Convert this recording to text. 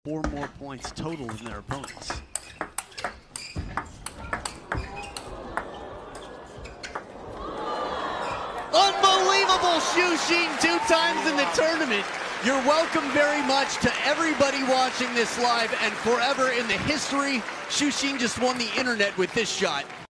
4 more points total than their opponents. Unbelievable Shuxing 2 times in the tournament. You're welcome very much to everybody watching this live, and forever in the history, Shuxing just won the internet with this shot.